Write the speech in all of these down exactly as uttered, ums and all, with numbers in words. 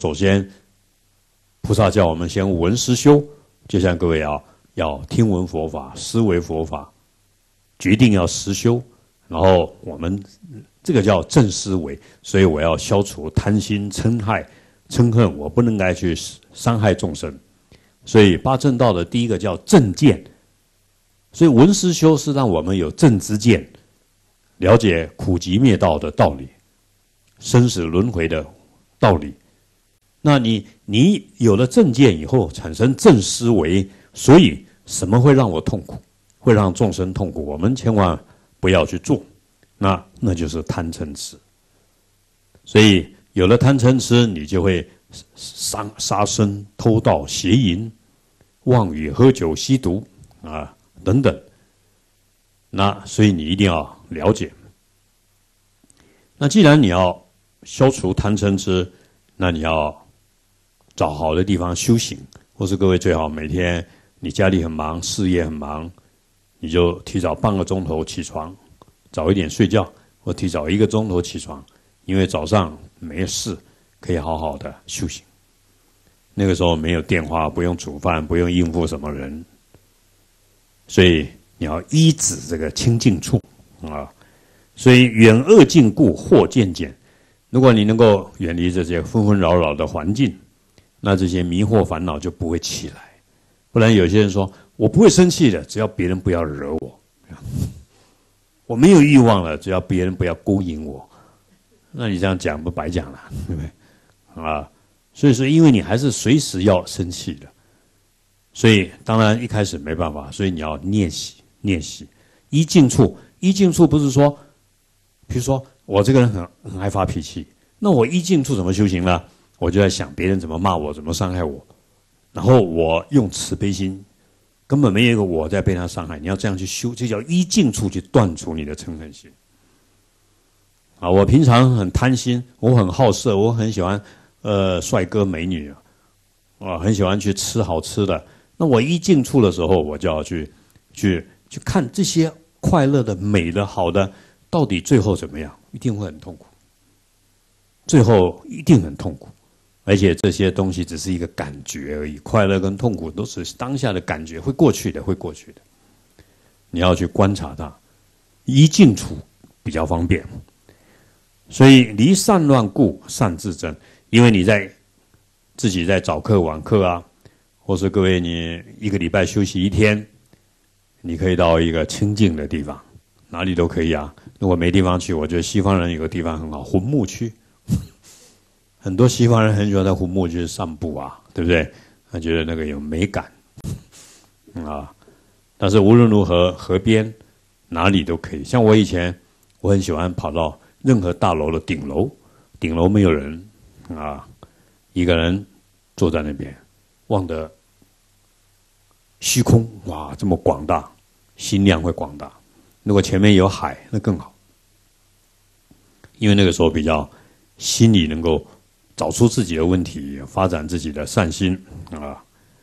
首先，菩萨叫我们先闻思修，就像各位啊，要听闻佛法，思维佛法，决定要实修，然后我们这个叫正思维，所以我要消除贪心、嗔害、嗔恨，我不能该去伤害众生。所以八正道的第一个叫正见，所以闻思修是让我们有正知见，了解苦集灭道的道理，生死轮回的道理。那你你有了正见以后，产生正思维，所以什么会让我痛苦，会让众生痛苦，我们千万不要去做，那那就是贪嗔痴。所以有了贪嗔痴，你就会杀杀生、偷盗、邪淫、妄语、喝酒、吸毒啊等等。那所以你一定要了解。那既然你要消除贪嗔痴，那你要找好的地方修行，或是各位最好每天你家里很忙，事业很忙，你就提早半个钟头起床，早一点睡觉，或提早一个钟头起床，因为早上没事，可以好好的修行。那个时候没有电话，不用煮饭，不用应付什么人，所以你要依止这个清净处啊。所以远恶近故，祸渐减。如果你能够远离这些纷纷扰扰的环境，那这些迷惑烦恼就不会起来。不然有些人说我不会生气的，只要别人不要惹我，我没有欲望了，只要别人不要勾引我。那你这样讲不白讲了，对不对？啊，所以说因为你还是随时要生气的，所以当然一开始没办法，所以你要练习练习依静处。依静处不是说，比如说我这个人很很爱发脾气，那我依静处怎么修行呢？我就在想别人怎么骂我，怎么伤害我，然后我用慈悲心，根本没有一个我在被他伤害。你要这样去修，这叫依静处去断除你的嗔恨心。啊，我平常很贪心，我很好色，我很喜欢呃帅哥美女啊，啊，很喜欢去吃好吃的。那我依静处的时候，我就要去去去看这些快乐的、美的、好的，到底最后怎么样？一定会很痛苦，最后一定很痛苦。而且这些东西只是一个感觉而已，快乐跟痛苦都是当下的感觉，会过去的，会过去的。你要去观察它，依静处比较方便。所以离散乱故，善自增。因为你在自己在早课晚课啊，或是各位你一个礼拜休息一天，你可以到一个清静的地方，哪里都可以啊。如果没地方去，我觉得西方人有个地方很好，魂牧区。很多西方人很喜欢在魂牧区散步啊，对不对？他觉得那个有美感啊。但是无论如何，河边哪里都可以。像我以前，我很喜欢跑到任何大楼的顶楼，顶楼没有人啊，一个人坐在那边，望着虚空，哇，这么广大，心量会广大。如果前面有海，那更好，因为那个时候比较心里能够找出自己的问题，发展自己的善心啊。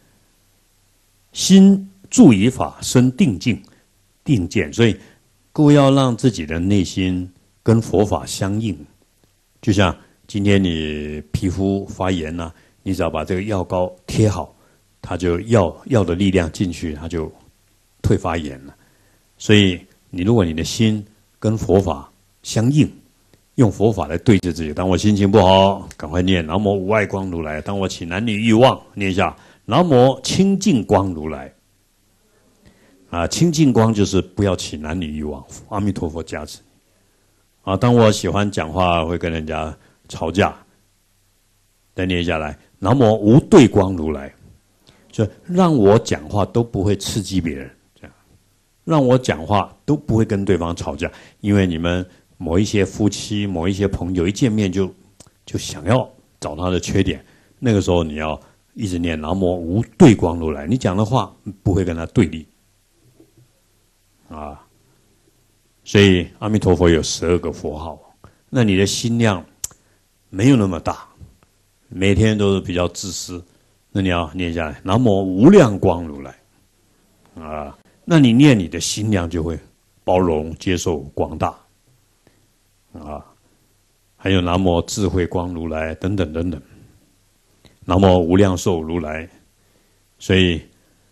心住于法，生定境、定见。所以各位要让自己的内心跟佛法相应。就像今天你皮肤发炎了、啊，你只要把这个药膏贴好，它就药药的力量进去，它就退发炎了。所以你如果你的心跟佛法相应，用佛法来对治自己。当我心情不好，赶快念南无无碍光如来；当我起男女欲望，念一下南无清净光如来。啊，清净光就是不要起男女欲望，阿弥陀佛加持你。啊，当我喜欢讲话，会跟人家吵架，再念下来南无无对光如来，就让我讲话都不会刺激别人，这样让我讲话都不会跟对方吵架，因为你们某一些夫妻、某一些朋友一见面就就想要找他的缺点，那个时候你要一直念南无无对光如来，你讲的话不会跟他对立啊。所以阿弥陀佛有十二个佛号，那你的心量没有那么大，每天都是比较自私，那你要念下来南无无量光如来啊，那你念你的心量就会包容、接受、广大啊。还有南无智慧光如来等等等等南无无量寿如来。所以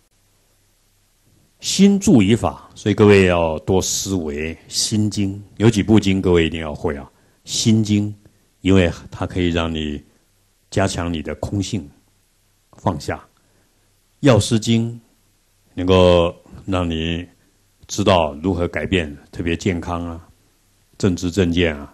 心住于法，所以各位要多思维心经。有几部经各位一定要会啊，心经，因为它可以让你加强你的空性放下。药师经能够让你知道如何改变，特别健康啊，正知正见啊。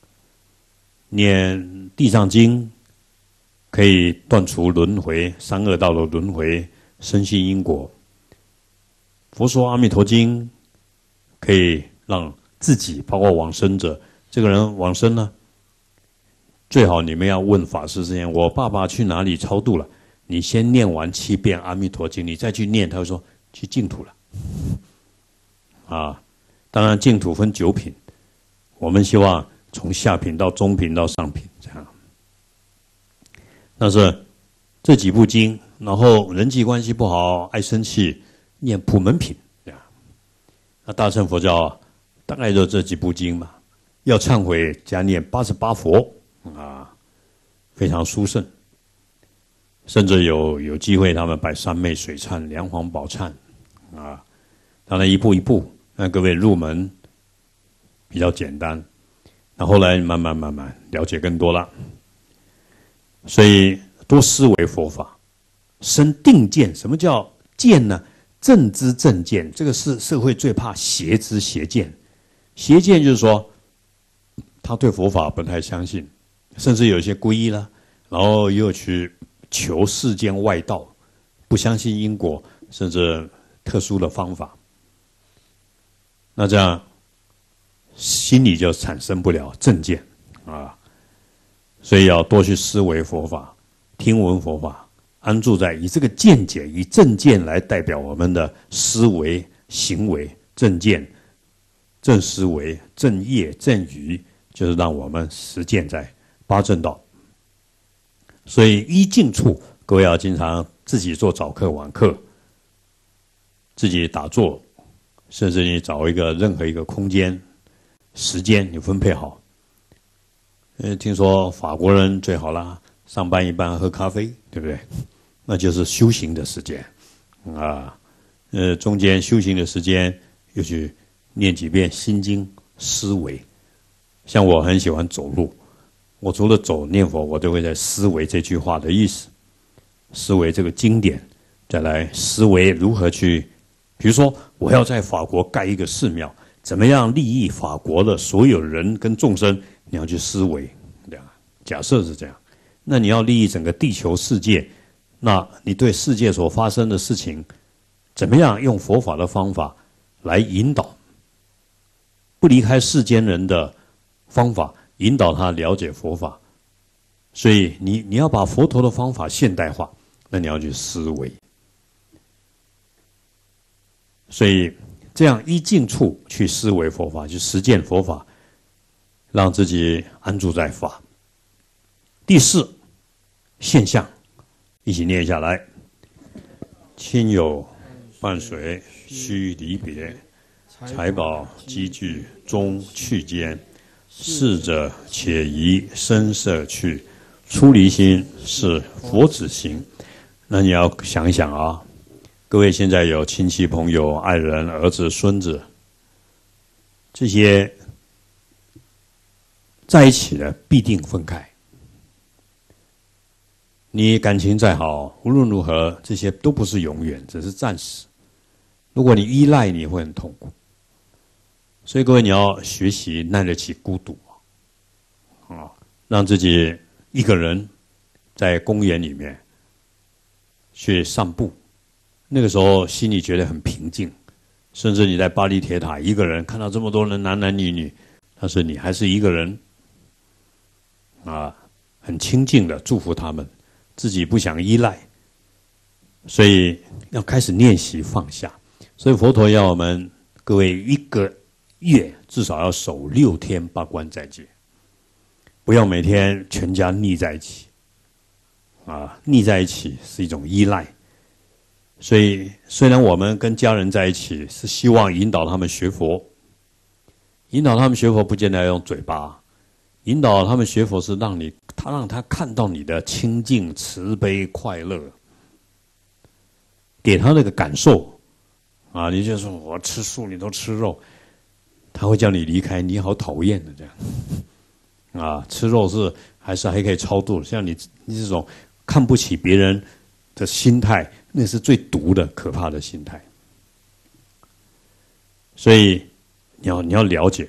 念地藏经可以断除轮回，三恶道的轮回，深信因果。佛说阿弥陀经可以让自己包括往生者，这个人往生呢，最好你们要问法师之前，我爸爸去哪里超度了？你先念完七遍阿弥陀经，你再去念，他会说去净土了。啊，当然净土分九品，我们希望从下品到中品到上品这样。但是这几部经，然后人际关系不好，爱生气，念普门品这样。那大乘佛教大概就这几部经嘛，要忏悔加念八十八佛啊，非常殊胜。甚至有有机会，他们摆三昧水忏、梁皇宝忏啊，当然一步一步，让各位入门比较简单。那后来慢慢慢慢了解更多了，所以多思维佛法，生定见。什么叫见呢？正知正见，这个是社会最怕邪知邪见。邪见就是说，他对佛法不太相信，甚至有些皈依了，然后又去求世间外道，不相信因果，甚至特殊的方法。那这样心里就产生不了正见啊，所以要多去思维佛法，听闻佛法，安住在以这个见解，以正见来代表我们的思维、行为、正见、正思维、正业、正语，就是让我们实践在八正道。所以依静处，各位要经常自己做早课、晚课，自己打坐，甚至你找一个任何一个空间、时间，你分配好。呃，听说法国人最好啦，上班一般喝咖啡，对不对？那就是修行的时间啊。呃，中间修行的时间，又去念几遍心经，思维。像我很喜欢走路。我除了走念佛，我都会在思维这句话的意思，思维这个经典，再来思维如何去，比如说我要在法国盖一个寺庙，怎么样利益法国的所有人跟众生，你要去思维，这样。假设是这样，那你要利益整个地球世界，那你对世界所发生的事情，怎么样用佛法的方法来引导，不离开世间人的方法。引导他了解佛法，所以你你要把佛陀的方法现代化，那你要去思维。所以这样依静处去思维佛法，去实践佛法，让自己安住在法。第四现象，一起念下来：亲友伴随须离别，财宝积聚终去间。逝者且宜声色去，出离心是佛子行。那你要想一想啊，各位现在有亲戚朋友、爱人、儿子、孙子，这些在一起的必定分开。你感情再好，无论如何，这些都不是永远，只是暂时。如果你依赖，你会很痛苦。所以各位，你要学习耐得起孤独啊，让自己一个人在公园里面去散步，那个时候心里觉得很平静。甚至你在巴黎铁塔一个人看到这么多人男男女女，但是你还是一个人啊，很清静的祝福他们，自己不想依赖，所以要开始练习放下。所以佛陀要我们各位一个月至少要守六天八关斋戒，不要每天全家腻在一起啊，腻在一起是一种依赖。所以虽然我们跟家人在一起是希望引导他们学佛，引导他们学佛不见得要用嘴巴， 引导他们学佛是让你，他让他看到你的清净、慈悲、快乐，给他那个感受啊！你就说我吃素，你都吃肉，他会叫你离开，你好讨厌的这样啊！吃肉是还是还可以超度，像你你这种看不起别人的心态，那是最毒的、可怕的心态。所以你要你要了解。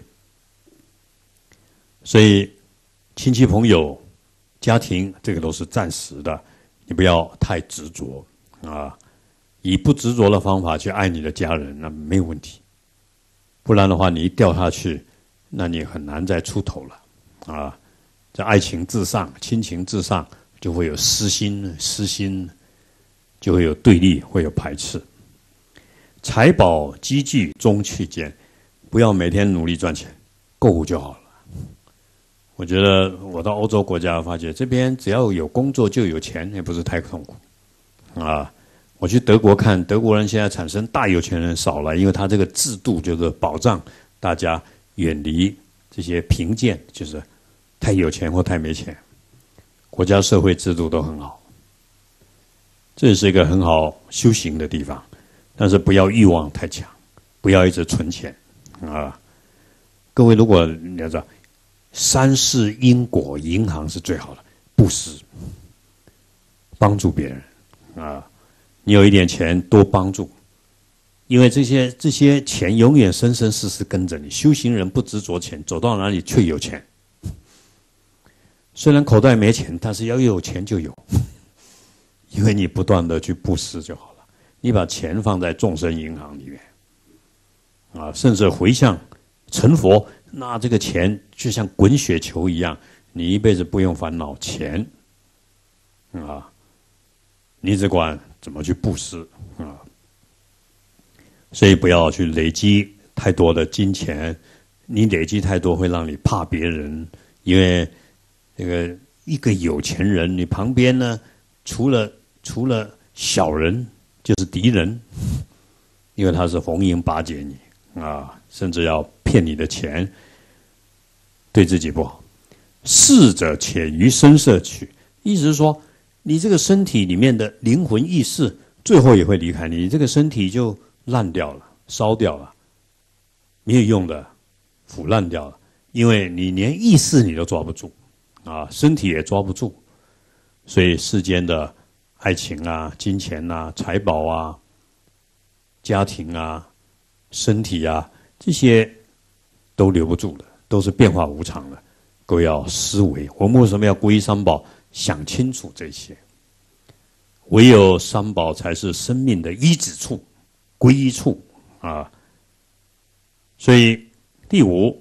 所以，亲戚朋友、家庭，这个都是暂时的，你不要太执着啊！以不执着的方法去爱你的家人，那没有问题。不然的话，你一掉下去，那你很难再出头了啊！这爱情至上、亲情至上，就会有私心，私心就会有对立，会有排斥。财宝积聚终去间，不要每天努力赚钱，够就好了。我觉得我到欧洲国家发觉，这边只要有工作就有钱，也不是太痛苦啊。我去德国看，德国人现在产生大有钱人少了，因为他这个制度就是保障大家远离这些贫贱，就是太有钱或太没钱，国家社会制度都很好。这是一个很好修行的地方，但是不要欲望太强，不要一直存钱啊。各位，如果你要知道。三世因果银行是最好的，布施，帮助别人啊！你有一点钱多帮助，因为这些这些钱永远生生世世跟着你。修行人不执着钱，走到哪里却有钱。虽然口袋没钱，但是要有钱就有，因为你不断的去布施就好了。你把钱放在众生银行里面啊，甚至回向成佛。那这个钱就像滚雪球一样，你一辈子不用烦恼钱啊，你只管怎么去布施啊。所以不要去累积太多的金钱，你累积太多会让你怕别人，因为这个一个有钱人，你旁边呢除了除了小人就是敌人，因为他是逢迎巴结你啊，甚至要骗你的钱。对自己不好，逝者且于声色去，意思是说，你这个身体里面的灵魂意识，最后也会离开你，你这个身体就烂掉了，烧掉了，没有用的，腐烂掉了，因为你连意识你都抓不住，啊，身体也抓不住，所以世间的爱情啊、金钱啊、财宝啊、家庭啊、身体啊，这些都留不住的。都是变化无常的，各位要思维。我们为什么要皈依三宝？想清楚这些。唯有三宝才是生命的依止处、皈依处啊。所以第五，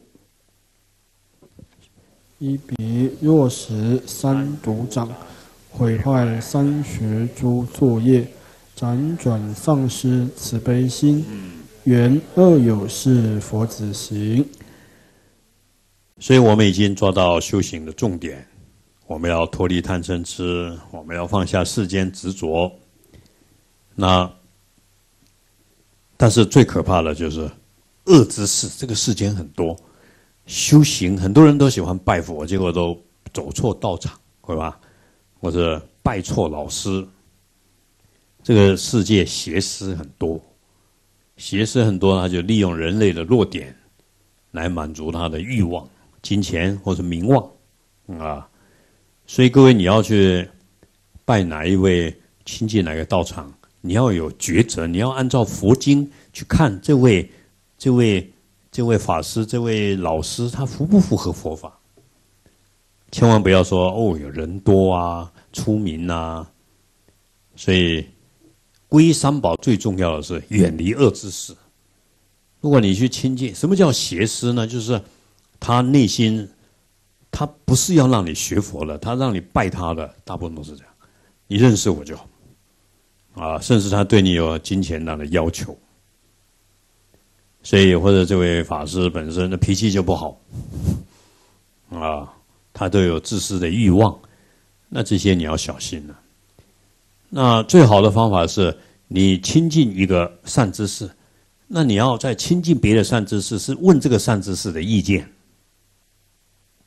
一别若识三毒长，毁坏三学诸作业，辗转丧失慈悲心，缘恶有事佛子行。 所以我们已经抓到修行的重点，我们要脱离贪嗔痴，我们要放下世间执着。那但是最可怕的就是恶之事，这个世间很多修行，很多人都喜欢拜佛，结果都走错道场，对吧？或者拜错老师。这个世界邪师很多，邪师很多，他就利用人类的弱点来满足他的欲望。金钱或者名望啊，所以各位你要去拜哪一位，亲近哪个道场，你要有抉择，你要按照佛经去看这位这位这位法师、这位老师，他符不符合佛法？千万不要说哦，有人多啊，出名啊。所以皈依三宝最重要的是远离恶之事。如果你去亲近，什么叫邪师呢？就是他内心，他不是要让你学佛的，他让你拜他的，大部分都是这样。你认识我就好，啊，甚至他对你有金钱上的要求，所以或者这位法师本身的脾气就不好，啊，他都有自私的欲望，那这些你要小心了。那最好的方法是你亲近一个善知识，那你要在亲近别的善知识，是问这个善知识的意见。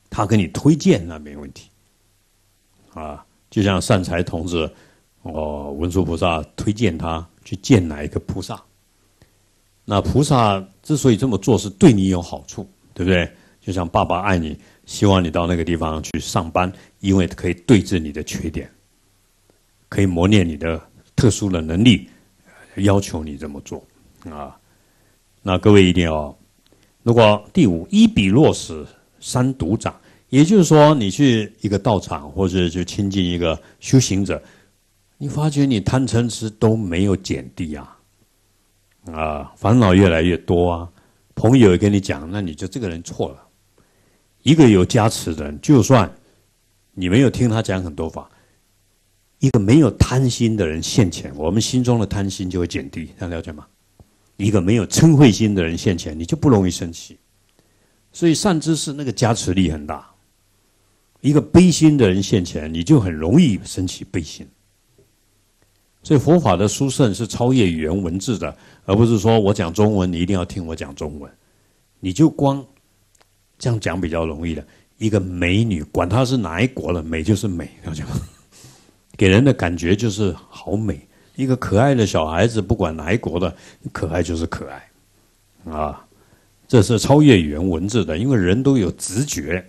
他给你推荐那没问题，啊，就像善财童子，哦，文殊菩萨推荐他去见哪一个菩萨，那菩萨之所以这么做，是对你有好处，对不对？就像爸爸爱你，希望你到那个地方去上班，因为可以对治你的缺点，可以磨练你的特殊的能力，要求你这么做啊。那各位一定要，如果第五一比落实三毒长，也就是说，你去一个道场或者去亲近一个修行者，你发觉你贪嗔痴都没有减低啊，啊，烦恼越来越多啊。朋友也跟你讲，那你就这个人错了。一个有加持的人，就算你没有听他讲很多法，一个没有贪心的人现前，我们心中的贪心就会减低，大家了解吗？一个没有嗔恚心的人现前，你就不容易生气。所以善知识那个加持力很大。一个悲心的人现前，你就很容易升起悲心。所以佛法的殊胜是超越语言文字的，而不是说我讲中文，你一定要听我讲中文。你就光这样讲比较容易的。一个美女，管她是哪一国的，美就是美，了解吗？给人的感觉就是好美。一个可爱的小孩子，不管哪一国的，可爱就是可爱，啊，这是超越语言文字的，因为人都有直觉。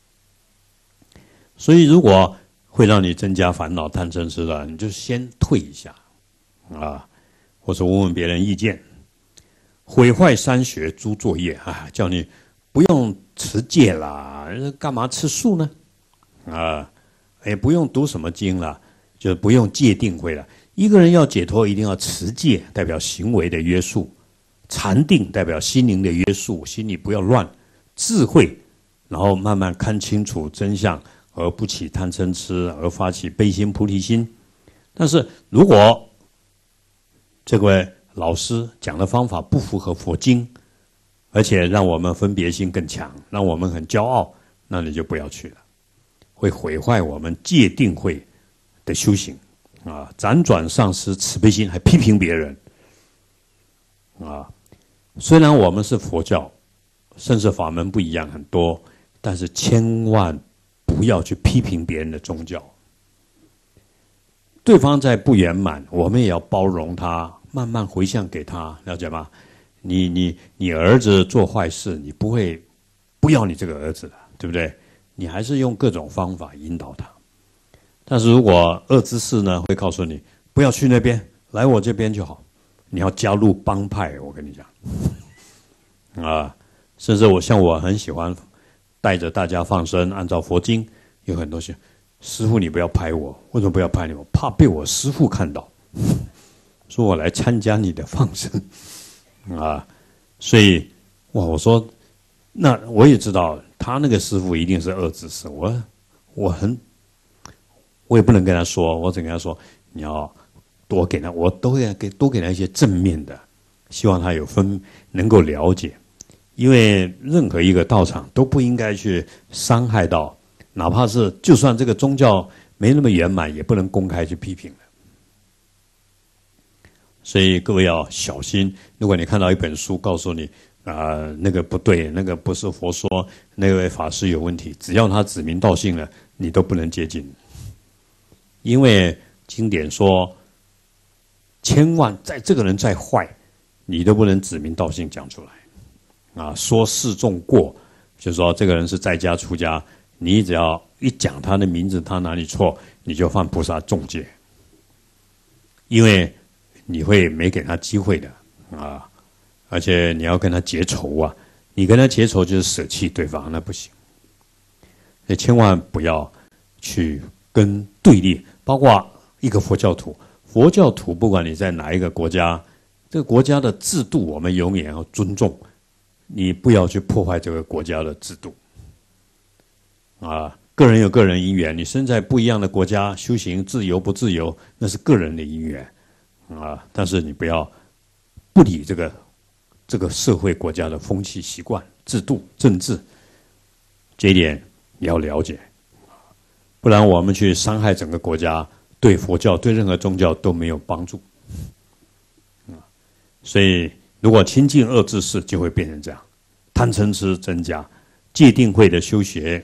所以如果会让你增加烦恼、贪嗔痴的，你就先退一下，啊，或者问问别人意见。毁坏三学诸作业啊，叫你不用持戒啦，干嘛吃素呢？啊，也不用读什么经啦，就不用戒定慧了。一个人要解脱，一定要持戒，代表行为的约束；禅定代表心灵的约束，心里不要乱；智慧，然后慢慢看清楚真相，而不起贪嗔痴，而发起悲心菩提心。但是如果这位老师讲的方法不符合佛经，而且让我们分别心更强，让我们很骄傲，那你就不要去了，会毁坏我们戒定慧的修行啊！辗转丧失慈悲心，还批评别人啊！虽然我们是佛教，甚至法门不一样很多，但是千万不要去批评别人的宗教。对方在不圆满，我们也要包容他，慢慢回向给他，了解吗？你你你儿子做坏事，你不会不要你这个儿子的，对不对？你还是用各种方法引导他。但是如果恶知识呢，会告诉你不要去那边，来我这边就好。你要加入帮派，我跟你讲啊，甚至我像我很喜欢带着大家放生，按照佛经，有很多些师父你不要拍我，为什么不要拍你？我怕被我师父看到，说我来参加你的放生啊，所以哇，我说那我也知道他那个师父一定是恶知识，我我很我也不能跟他说，我只跟他说你要多给他，我都会给多给他一些正面的，希望他有分能够了解，因为任何一个道场都不应该去伤害到，哪怕是就算这个宗教没那么圆满，也不能公开去批评的。所以各位要小心，如果你看到一本书告诉你啊、呃、那个不对，那个不是佛说，那位法师有问题，只要他指名道姓了，你都不能接近，因为经典说，千万在这个人再坏，你都不能指名道姓讲出来啊。说示众过，就是说这个人是在家出家，你只要一讲他的名字，他哪里错，你就犯菩萨重戒，因为你会没给他机会的啊，而且你要跟他结仇啊，你跟他结仇就是舍弃对方，那不行。所以千万不要去跟对立，包括一个佛教徒，佛教徒不管你在哪一个国家，这个国家的制度我们永远要尊重，你不要去破坏这个国家的制度啊。个人有个人因缘，你身在不一样的国家修行，自由不自由那是个人的因缘啊，但是你不要不理这个这个社会国家的风气习惯、制度、政治，这一点你要了解，不然我们去伤害整个国家，对佛教、对任何宗教都没有帮助。所以，如果亲近恶知识，就会变成这样，贪嗔痴增加，戒定慧的修学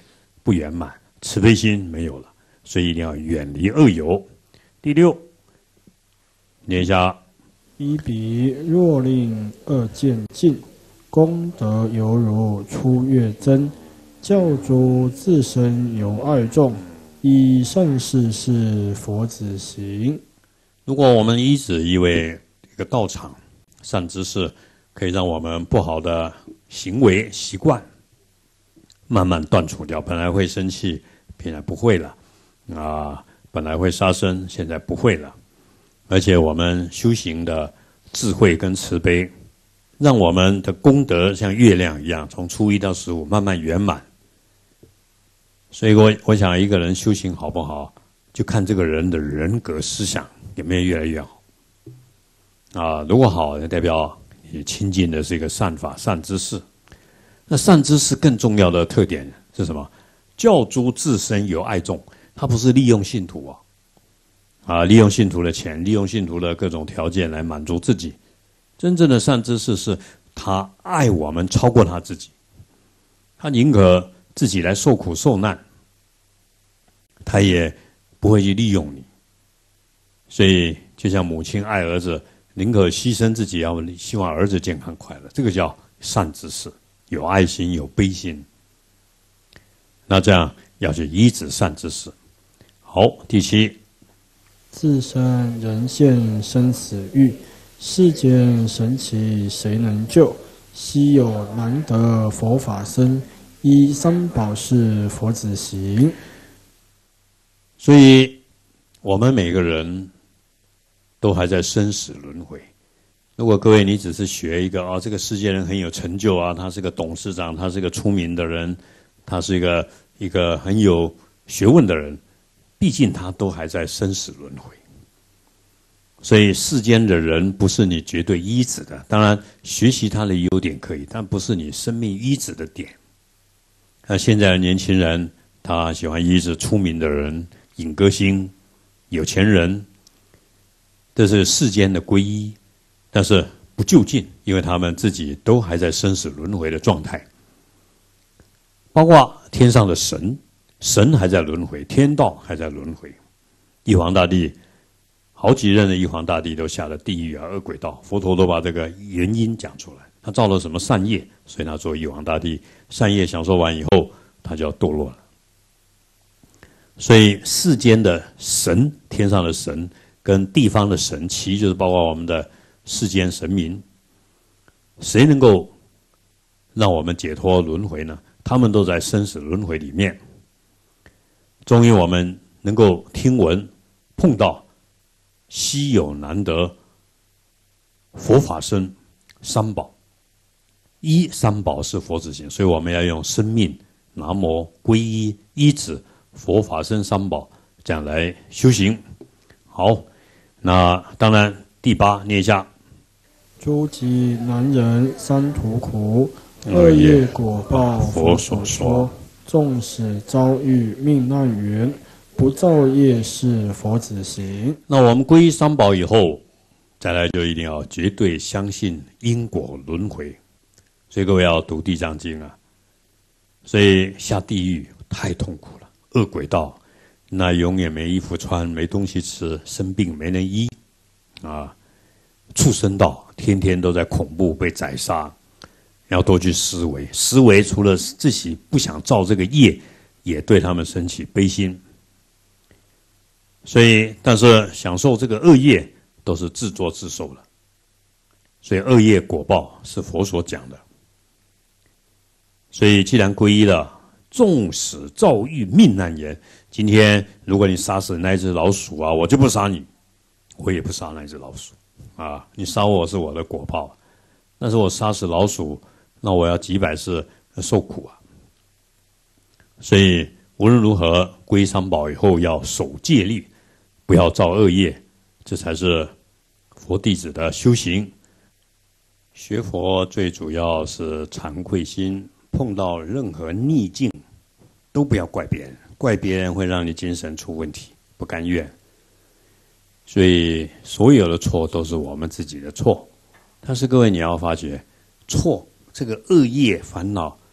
不圆满，慈悲心没有了，所以一定要远离恶友。第六，念一下： 一彼若令恶渐尽，功德犹如初月增。教诸自身有爱众，以善事是佛子行。 如果我们依止一位一个道场善知识，可以让我们不好的行为习惯慢慢断除掉。本来会生气，现在不会了啊；本来会杀生，现在不会了。而且我们修行的智慧跟慈悲，让我们的功德像月亮一样，从初一到十五慢慢圆满。所以我我想，一个人修行好不好，就看这个人的人格思想有没有越来越好。啊，如果好，就代表你亲近的是一个善法、善知识。那善知识更重要的特点是什么？教诸自身有爱众，他不是利用信徒啊，啊，利用信徒的钱，利用信徒的各种条件来满足自己。真正的善知识是他爱我们超过他自己，他宁可自己来受苦受难，他也不会去利用你。所以就像母亲爱儿子，宁可牺牲自己，要希望儿子健康快乐，这个叫善知识，有爱心，有悲心。那这样要去依止善知识。好，第七， 自身人现生死狱，世间神奇谁能救？稀有难得佛法僧，依三宝是佛子行。 所以我们每个人都还在生死轮回。如果各位你只是学一个啊、哦，这个世界人很有成就啊，他是个董事长，他是个出名的人，他是一个一个很有学问的人，毕竟他都还在生死轮回。所以世间的人不是你绝对依止的，当然学习他的优点可以，但不是你生命依止的点。那现在的年轻人，他喜欢依止出名的人、影歌星、有钱人，这是世间的皈依，但是不究竟，因为他们自己都还在生死轮回的状态。包括天上的神，神还在轮回，天道还在轮回。玉皇大帝，好几任的玉皇大帝都下了地狱啊、恶鬼道，佛陀都把这个原因讲出来。他造了什么善业，所以他做玉皇大帝，善业享受完以后，他就要堕落了。所以世间的神，天上的神跟地方的神，其实就是包括我们的世间神明，谁能够让我们解脱轮回呢？他们都在生死轮回里面。终于我们能够听闻碰到稀有难得佛法僧三宝，一三宝是佛子行，所以我们要用生命、南无、皈依、依止佛法僧三宝这样来修行。好，那当然第八念一下： 诸疾难忍三途苦，恶业果报佛所说。纵使遭遇命难缘，不造业是佛子行。 那我们皈依三宝以后，再来就一定要绝对相信因果轮回。所以各位要读地藏经啊。所以下地狱太痛苦了，恶鬼道，那永远没衣服穿，没东西吃，生病没人医啊。畜生道天天都在恐怖被宰杀，要多去思维，思维除了自己不想造这个业，也对他们升起悲心。所以但是享受这个恶业都是自作自受了，所以恶业果报是佛所讲的。所以既然皈依了，纵使遭遇命难言，今天如果你杀死那只老鼠啊，我就不杀你，我也不杀那只老鼠啊，你杀我是我的果报，但是我杀死老鼠，那我要几百世受苦啊。所以无论如何皈依三宝以后要守戒律，不要造恶业，这才是佛弟子的修行。学佛最主要是惭愧心，碰到任何逆境都不要怪别人，怪别人会让你精神出问题，不甘愿。所以所有的错都是我们自己的错。但是各位你要发觉，错这个恶业烦恼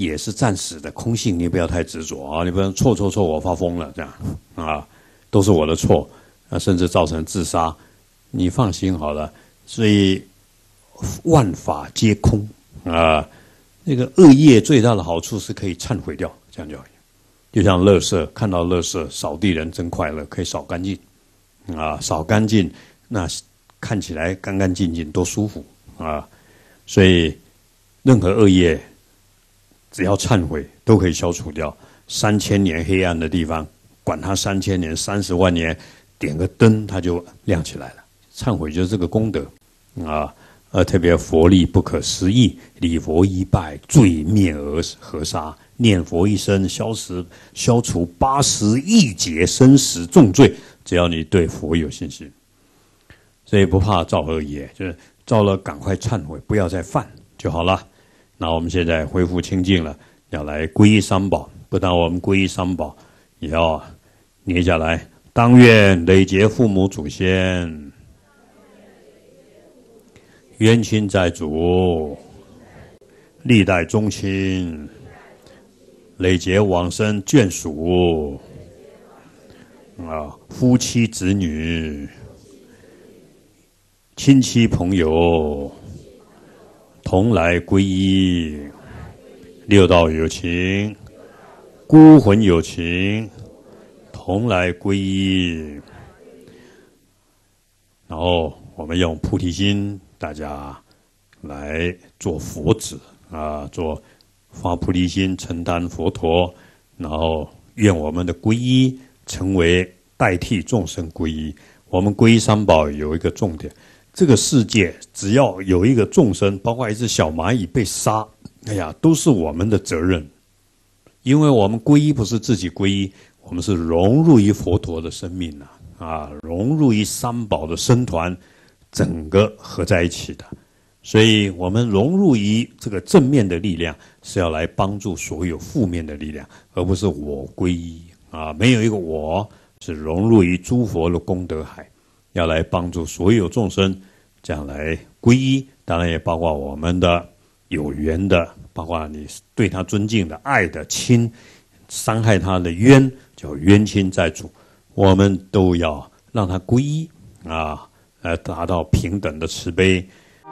也是暂时的空性，你不要太执着啊！你不能错错错，我发疯了这样啊，都是我的错啊，甚至造成自杀。你放心好了，所以万法皆空啊。那个恶业最大的好处是可以忏悔掉，这样就好。就像垃圾，看到垃圾，扫地人真快乐，可以扫干净啊，扫干净，那看起来干干净净，多舒服啊！所以任何恶业，只要忏悔，都可以消除掉。三千年黑暗的地方，管它三千年、三十万年，点个灯，它就亮起来了。忏悔就是这个功德啊。呃，特别佛力不可思议，礼佛一拜，罪灭而河沙；念佛一声，消失消除八十亿劫生死重罪。只要你对佛有信心，所以不怕造恶业，就是造了赶快忏悔，不要再犯就好了。那我们现在恢复清净了，要来皈依三宝。不但我们皈依三宝，也要念下来：当愿累劫父母祖先。冤亲债主，历代宗亲，累劫往生眷属，啊，夫妻子女，亲戚朋友，同来皈依，六道有情，孤魂有情，同来皈依。然后我们用菩提心。大家来做佛子啊，做发菩提心，承担佛陀，然后愿我们的皈依成为代替众生皈依。我们皈依三宝有一个重点，这个世界只要有一个众生，包括一只小蚂蚁被杀，哎呀，都是我们的责任，因为我们皈依不是自己皈依，我们是融入于佛陀的生命啊，啊，融入于三宝的僧团。整个合在一起的，所以我们融入于这个正面的力量，是要来帮助所有负面的力量，而不是我皈依啊，没有一个我，是融入于诸佛的功德海，要来帮助所有众生，这样来皈依。当然也包括我们的有缘的，包括你对他尊敬的、爱的亲，伤害他的冤，叫冤亲债主，我们都要让他皈依啊。来达到平等的慈悲。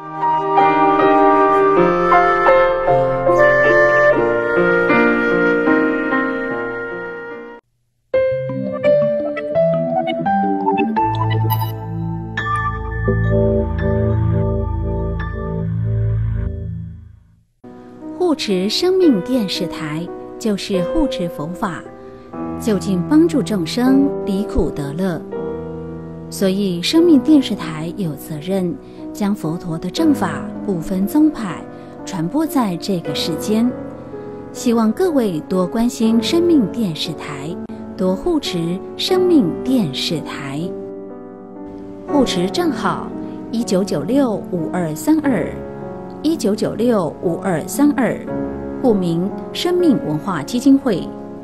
护持生命电视台就是护持佛法，就近帮助众生离苦得乐。所以生命电视台有责任将佛陀的正法不分宗派传播在这个世间，希望各位多关心生命电视台，多护持生命电视台。护持账号一九九六五二三二一九九六五二三二，户名生命文化基金会。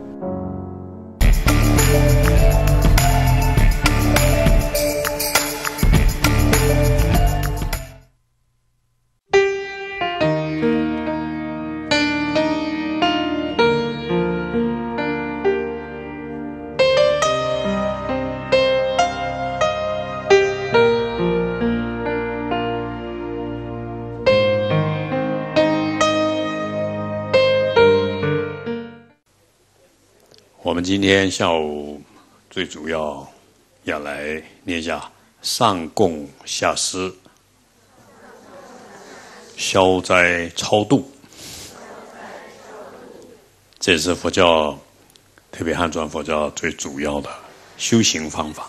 我们今天下午最主要要来念一下上供下施，消灾超度，这是佛教特别汉传佛教最主要的修行方法。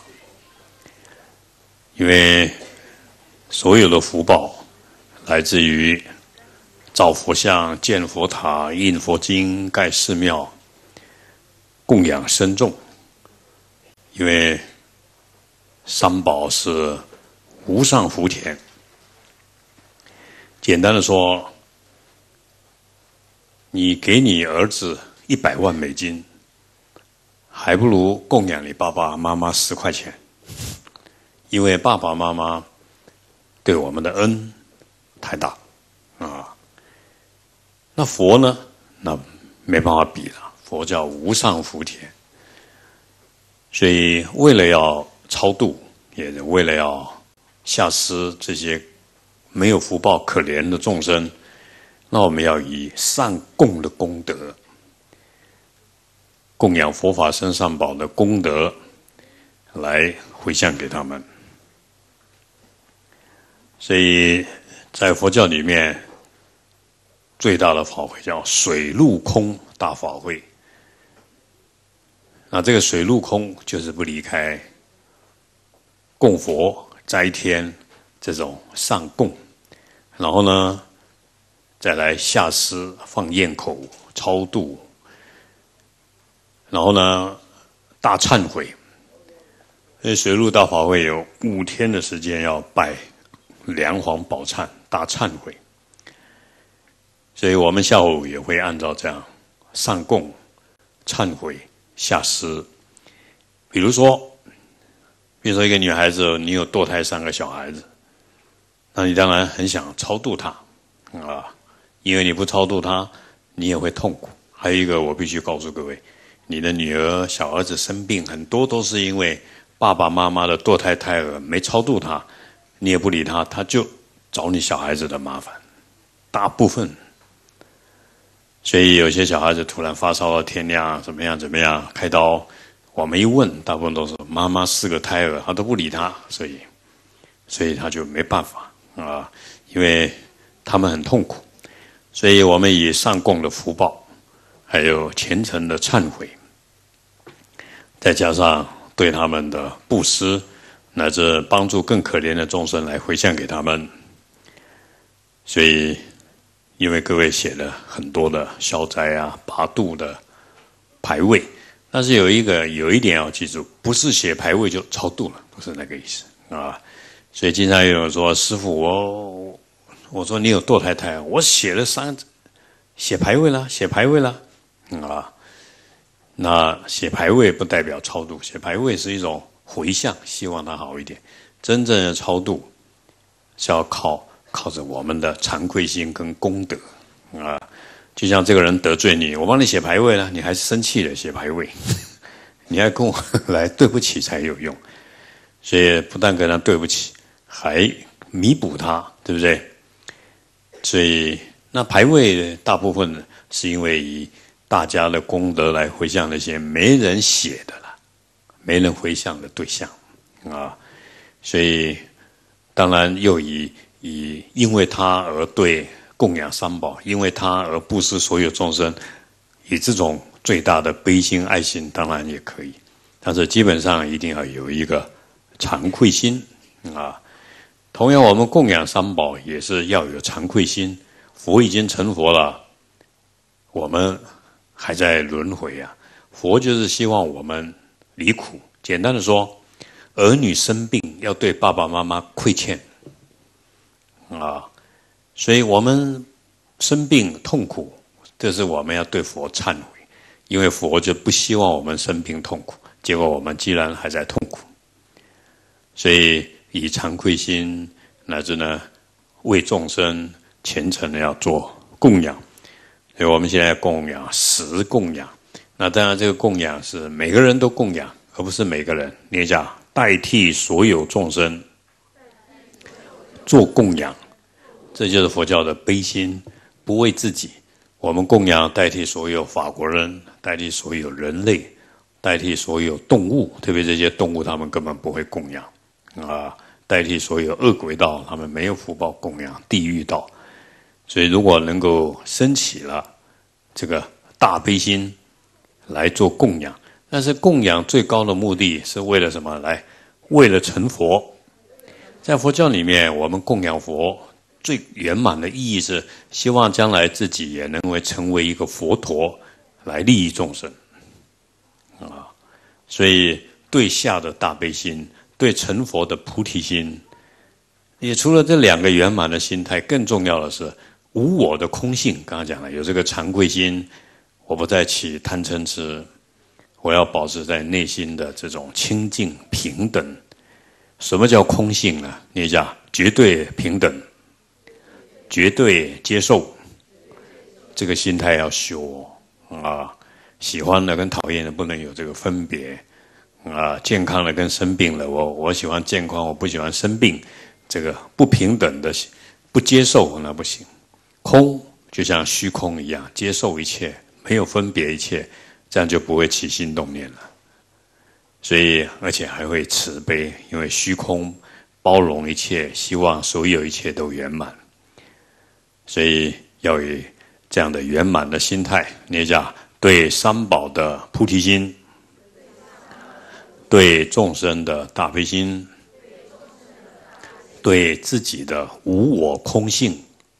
因为所有的福报来自于造佛像、建佛塔、印佛经、盖寺庙、供养僧众。因为三宝是无上福田，简单的说，你给你儿子一百万美金，还不如供养你爸爸妈妈十块钱，因为爸爸妈妈对我们的恩太大啊。那佛呢， 那没办法比了。佛教无上福田，所以为了要超度，也为了要下施这些没有福报可怜的众生，那我们要以上供的功德，供养佛法身上宝的功德来回向给他们。所以在佛教里面，最大的法会叫水陆空大法会。那这个水陆空就是不离开供佛、斋天这种上供，然后呢，再来下施、放焰口、超度，然后呢，大忏悔。所以水陆大法会有五天的时间要拜梁皇宝忏、大忏悔。所以我们下午也会按照这样上供、忏悔、下施。比如说，比如说一个女孩子，你有堕胎三个小孩子，那你当然很想超度她啊，因为你不超度她，你也会痛苦。还有一个，我必须告诉各位，你的女儿、小儿子生病，很多都是因为爸爸妈妈的堕胎胎儿没超度他，你也不理他，他就找你小孩子的麻烦，大部分。所以有些小孩子突然发烧了，天亮怎么样怎么样，开刀，我们一问，大部分都是妈妈四个胎儿，他都不理他，所以，所以他就没办法啊，因为他们很痛苦。所以我们以上供的福报，还有虔诚的忏悔，再加上对他们的布施，乃至帮助更可怜的众生来回向给他们。所以因为各位写了很多的消灾啊、拔度的牌位，但是有一个有一点要记住，不是写牌位就超度了，不是那个意思啊。所以经常有人说：“师父，我我说你有堕胎胎，我写了三写牌位了，写牌位了啊。”那写牌位不代表超度，写牌位是一种回向，希望它好一点。真正的超度是要靠靠着我们的惭愧心跟功德啊。就像这个人得罪你，我帮你写牌位了，你还是生气了，写牌位，你还跟我来对不起才有用。所以不但跟他对不起，还弥补他，对不对？所以那牌位大部分是因为以大家的功德来回向那些没人写的啦，没人回向的对象啊，所以当然又以以因为他而对供养三宝，因为他而布施所有众生，以这种最大的悲心爱心，当然也可以，但是基本上一定要有一个惭愧心啊。同样，我们供养三宝也是要有惭愧心。佛已经成佛了，我们还在轮回啊！佛就是希望我们离苦。简单的说，儿女生病要对爸爸妈妈亏欠啊，所以我们生病痛苦，这是我们要对佛忏悔，因为佛就不希望我们生病痛苦，结果我们既然还在痛苦，所以以惭愧心，乃至呢为众生虔诚的要做供养。所以我们现在供养十供养，那当然这个供养是每个人都供养，而不是每个人。念一下，代替所有众生做供养，这就是佛教的悲心，不为自己。我们供养代替所有法国人，代替所有人类，代替所有动物，特别这些动物他们根本不会供养啊，代替所有恶鬼道，他们没有福报供养地狱道。所以如果能够升起了这个大悲心来做供养，但是供养最高的目的是为了什么？来，为了成佛。在佛教里面，我们供养佛最圆满的意义是希望将来自己也能够成为一个佛陀来利益众生啊。所以对下的大悲心，对成佛的菩提心，也除了这两个圆满的心态，更重要的是无我的空性。刚刚讲了，有这个惭愧心，我不再起贪嗔痴，我要保持在内心的这种清净平等。什么叫空性呢？你讲绝对平等，绝对接受， 这个心态要修啊，喜欢的跟讨厌的不能有这个分别啊，健康的跟生病了，我我喜欢健康，我不喜欢生病，这个不平等的不接受那不行。空就像虚空一样，接受一切，没有分别一切，这样就不会起心动念了。所以而且还会慈悲，因为虚空包容一切，希望所有一切都圆满。所以要有这样的圆满的心态，你讲对三宝的菩提心，对众生的大悲心，对自己的无我空性，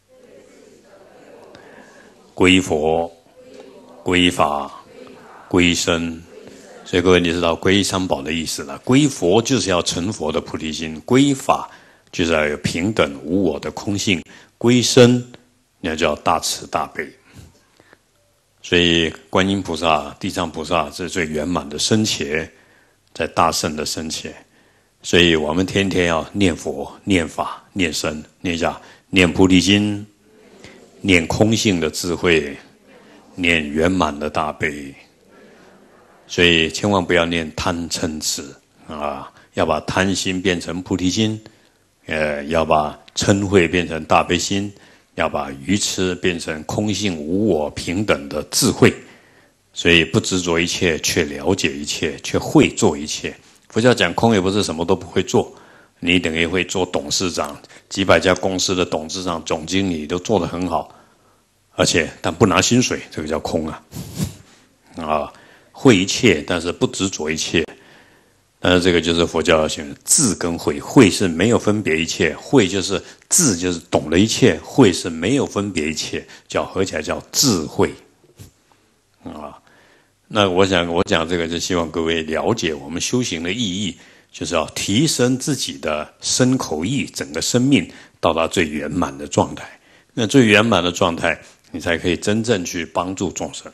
归佛、归法、归僧。所以各位你知道皈依三宝的意思了。皈佛就是要成佛的菩提心，皈法就是要有平等无我的空性，皈僧那叫大慈大悲。所以观音菩萨、地藏菩萨是最圆满的僧伽，在大圣的僧伽。所以我们天天要念佛、念法、念僧，念一下，念菩提心，念空性的智慧，念圆满的大悲。所以千万不要念贪嗔痴啊，要把贪心变成菩提心，呃，要把嗔恚变成大悲心，要把愚痴变成空性无我平等的智慧。所以不执着一切，却了解一切，却会做一切。佛教讲空也不是什么都不会做，你等于会做董事长，几百家公司的董事长、总经理都做得很好，而且但不拿薪水，这个叫空啊，啊。会一切，但是不执着一切。但是这个就是佛教要学智跟慧，慧是没有分别一切，慧就是智，就是懂了一切，慧是没有分别一切，叫合起来叫智慧啊。那我想我讲这个，就希望各位了解我们修行的意义，就是要提升自己的身口意，整个生命到达最圆满的状态。那最圆满的状态，你才可以真正去帮助众生。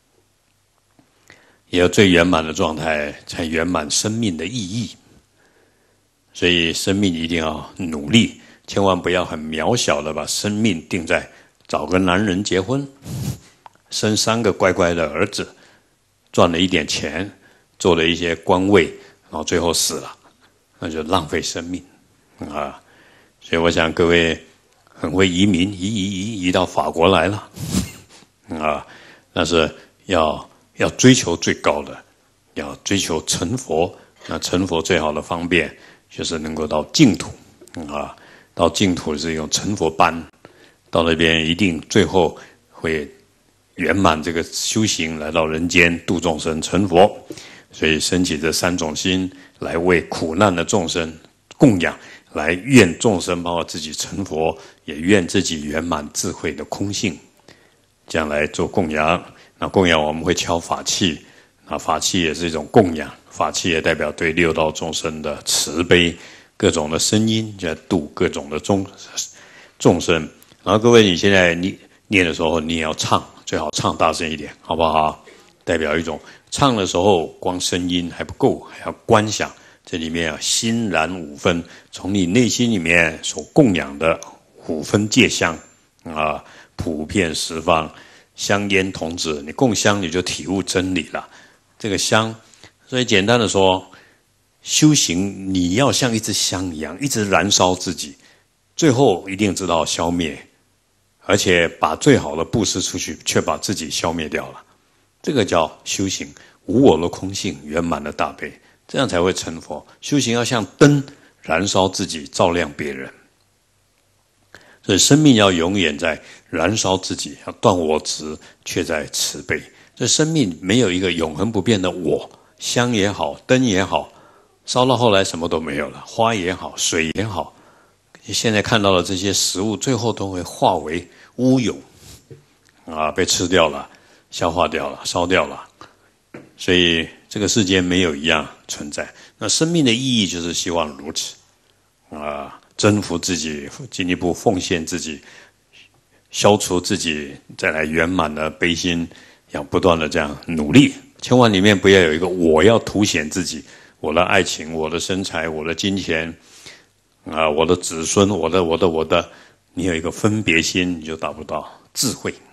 也有最圆满的状态，才圆满生命的意义。所以生命一定要努力，千万不要很渺小的把生命定在找个男人结婚，生三个乖乖的儿子，赚了一点钱，做了一些官位，然后最后死了，那就浪费生命啊！所以我想各位很会移民，移移移移到法国来了啊，但是要。要追求最高的，要追求成佛。那成佛最好的方便，就是能够到净土啊，到净土是用成佛班，到那边一定最后会圆满这个修行，来到人间度众生成佛。所以升起这三种心，来为苦难的众生供养，来愿众生包括自己成佛，也愿自己圆满智慧的空性，这样来做供养。那供养我们会敲法器，那法器也是一种供养，法器也代表对六道众生的慈悲，各种的声音就在度各种的众众生。然后各位，你现在你念的时候，你也要唱，最好唱大声一点，好不好？代表一种唱的时候，光声音还不够，还要观想，这里面要心燃五分，从你内心里面所供养的五分戒香啊，普遍十方。香烟童子，你供香你就体悟真理了。这个香，所以简单的说，修行你要像一支香一样，一直燃烧自己，最后一定知道消灭，而且把最好的布施出去，却把自己消灭掉了。这个叫修行，无我的空性，圆满的大悲，这样才会成佛。修行要像灯，燃烧自己，照亮别人。所以生命要永远在燃烧自己，要断我执，却在慈悲。这生命没有一个永恒不变的我，香也好，灯也好，烧到后来什么都没有了，花也好，水也好，现在看到的这些食物，最后都会化为乌有，啊，被吃掉了，消化掉了，烧掉了。所以这个世界没有一样存在。那生命的意义就是希望如此，啊。征服自己，进一步奉献自己，消除自己，再来圆满的悲心，要不断的这样努力。千万里面不要有一个我要凸显自己，我的爱情，我的身材，我的金钱，啊，我的子孙，我的我的我的，你有一个分别心，你就达不到智慧，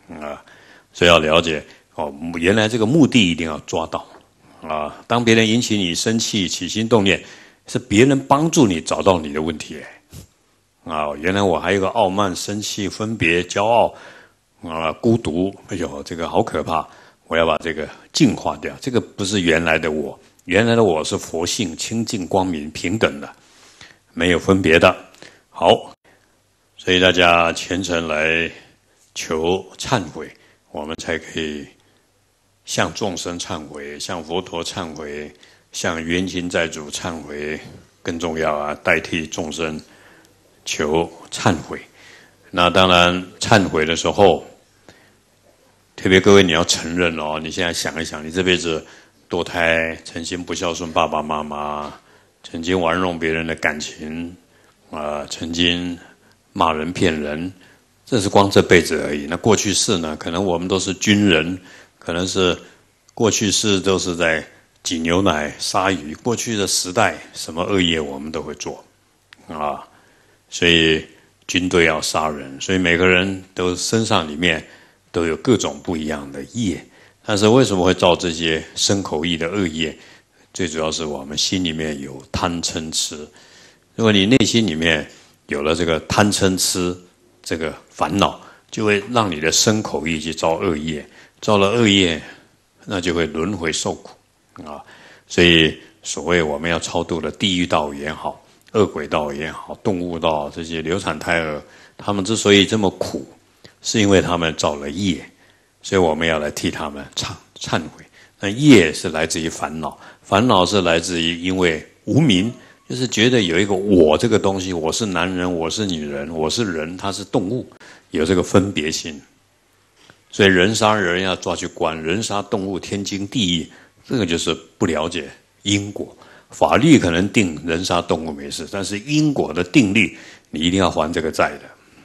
啊，所以要了解哦，原来这个目的一定要抓到啊。当别人引起你生气、起心动念，是别人帮助你找到你的问题啊。原来我还有个傲慢、生气、分别、骄傲啊、孤独，哎呦，这个好可怕！我要把这个净化掉。这个不是原来的我，原来的我是佛性、清净、光明、平等的，没有分别的。好，所以大家虔诚来求忏悔，我们才可以向众生忏悔，向佛陀忏悔，向冤亲债主忏悔。更重要啊，代替众生求忏悔。那当然，忏悔的时候，特别各位你要承认哦，你现在想一想，你这辈子堕胎，曾经不孝顺爸爸妈妈，曾经玩弄别人的感情，啊、呃，曾经骂人骗人，这是光这辈子而已。那过去世呢？可能我们都是军人，可能是过去世都是在挤牛奶、杀鱼。过去的时代，什么恶业我们都会做，啊，所以军队要杀人，所以每个人都身上里面都有各种不一样的业。但是为什么会造这些身口意的恶业？最主要是我们心里面有贪嗔痴。如果你内心里面有了这个贪嗔痴这个烦恼，就会让你的身口意去造恶业，造了恶业，那就会轮回受苦啊。所以所谓我们要超度的地狱道也好，恶鬼道也好，动物道这些流产胎儿，他们之所以这么苦，是因为他们造了业，所以我们要来替他们忏忏悔。那业是来自于烦恼，烦恼是来自于因为无明，就是觉得有一个我这个东西，我是男人，我是女人，我是人，他是动物，有这个分别心。所以人杀人要抓去关，人杀动物天经地义，这个就是不了解因果。法律可能定人杀动物没事，但是因果的定律，你一定要还这个债的，